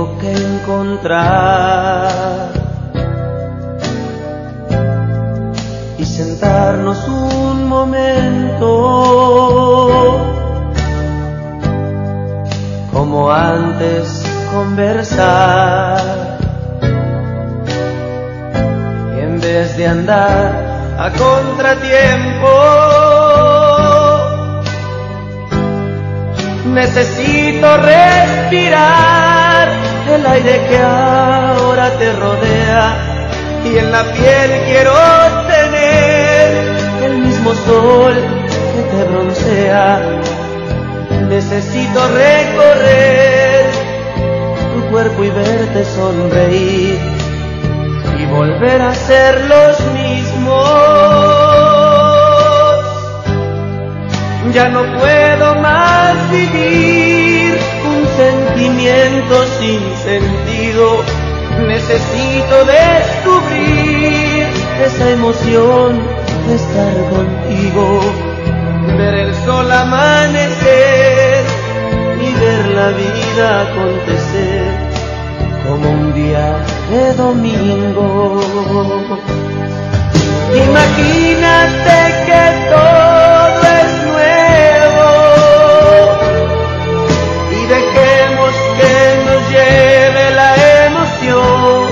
tengo que encontrar y sentarnos un momento, como antes conversar, y en vez de andar a contratiempo, necesito respirar el aire que ahora te rodea, y en la piel quiero tener el mismo sol que te broncea. Necesito recorrer tu cuerpo y verte sonreír y volver a ser los mismos. Ya no puedo más vivir un sentimiento sin sentido. Necesito descubrir esa emoción de estar contigo, ver el sol amanecer y ver la vida acontecer como un día de domingo. Imagínate que todo es nuevo y dejemos que nos lleve la emoción,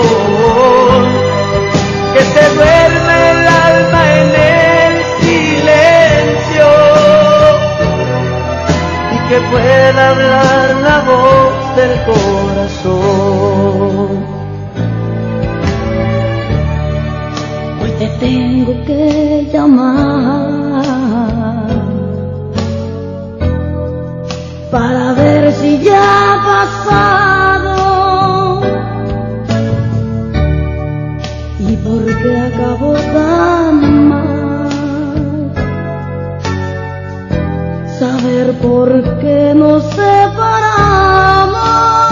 que se duerme el alma en el silencio y que pueda hablar la voz del corazón. Hoy te tengo que llamar para ver si ya ha pasado y por qué acabó tan mal, saber por qué nos separamos.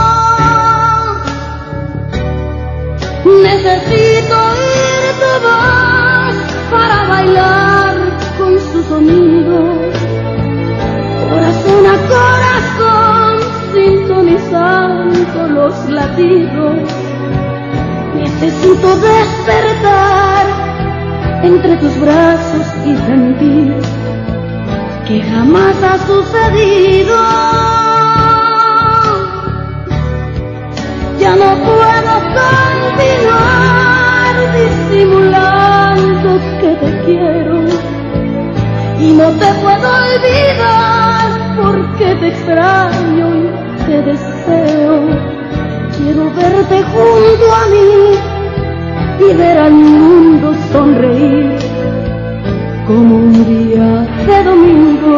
Necesito oír tu voz para bailar con su sonido, corazón a corazón, sintonizando los latidos. Necesito despertar entre tus brazos y sentir que jamás ha sucedido. Ya no puedo continuar disimulando que te quiero y no te puedo olvidar porque te extraño y te deseo. Quiero verte junto a mí y ver al mundo sonreír como un día de domingo.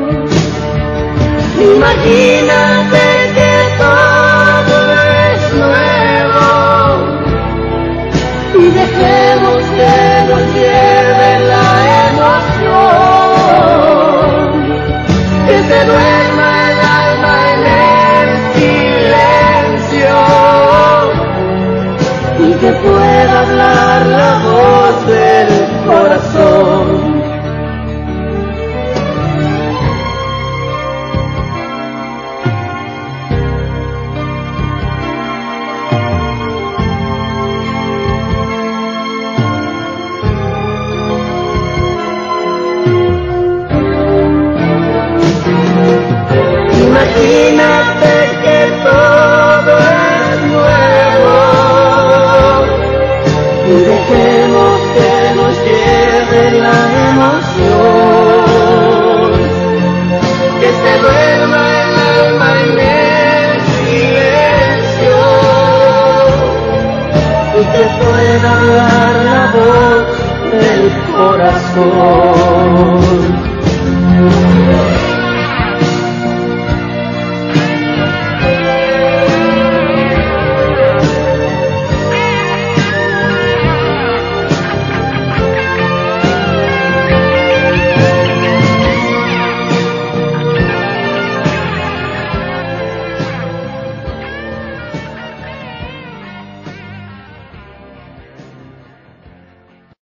Imagínate que todo es nuevo y dejemos que nos lleve la emoción, que se duerma el alma en el silencio y que pueda hablar la voz del corazón. Imagínate que todo es nuevo y dejemos que nos lleve la emoción, que se duerma el alma en el silencio y que pueda hablar la voz del corazón.